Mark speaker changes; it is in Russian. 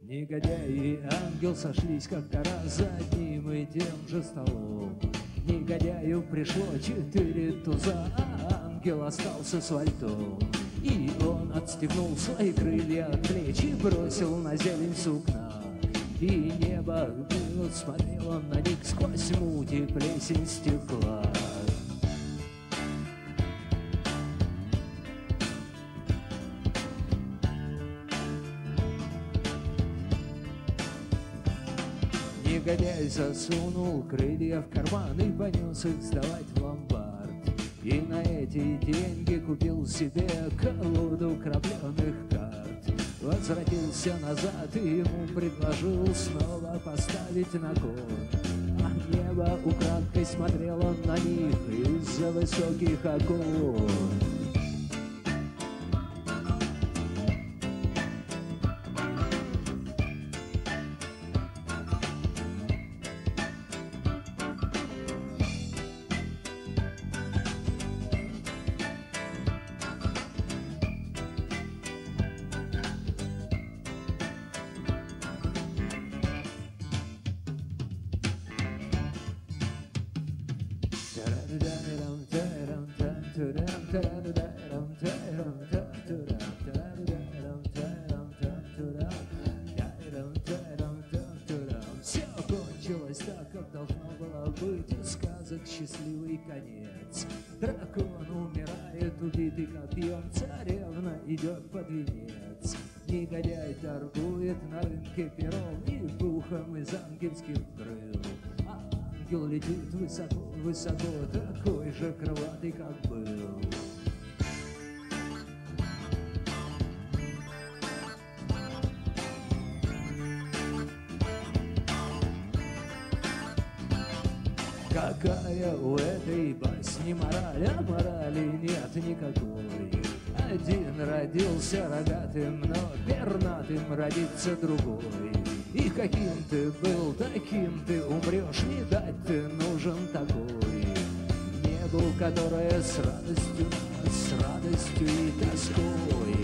Speaker 1: Негодяй и ангел сошлись как-то раз за одним и тем же столом. Негодяю пришло 4 туза, а ангел остался с вальтом. И он отстегнул свои крылья от плеч и бросил на зелень сукна. И небо было, смотрел он на них сквозь муть и плесень стекла. Негодяй засунул крылья в карман и понес их сдавать в ломбард. И на эти деньги купил себе колоду крапленых карт. Возвратился назад и ему предложил снова поставить на кон. А небо украдкой смотрело на них из-за высоких окон. Все кончилось так, как должно было быть, и сказок счастливый конец. Дракон умирает, убитый копьем, царевна идет под венец. Негодяй торгует на рынке пером и пухом из ангельских крыл. Ангел летит высоко-высоко, такой же крылатый, как был. Какая у этой басни мораль, а морали нет никакой. Один родился рогатым, но пернатым родится другой. И каким ты был, таким ты умрешь, видать, ты нужен такой. Небу, которое с радостью и тоской.